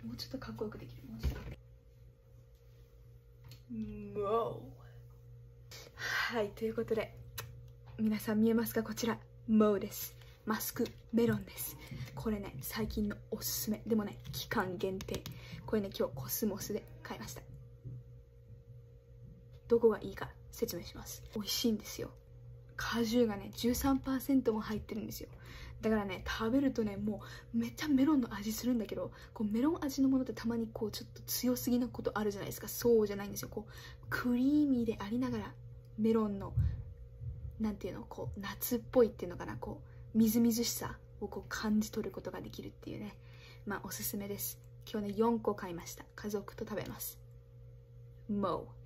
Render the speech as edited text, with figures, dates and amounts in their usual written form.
もうちょっとかっこよくできるもんさ。もうはい、ということで皆さん見えますか？こちらモウです。マスクメロンです。これね、最近のおすすめ。でもね、期間限定。これね、今日コスモスで買いました。どこがいいか説明します。美味しいんですよ。果汁がね 13% も入ってるんですよ。だからね、食べるとね、もうめっちゃメロンの味するんだけど、こうメロン味のものってたまにこうちょっと強すぎなことあるじゃないですか。そうじゃないんですよ。こうクリーミーでありながらメロンのなんていうの、こう夏っぽいっていうのかな、こうみずみずしさをこう感じ取ることができるっていうね、まあおすすめです。今日ね4個買いました。家族と食べます。もう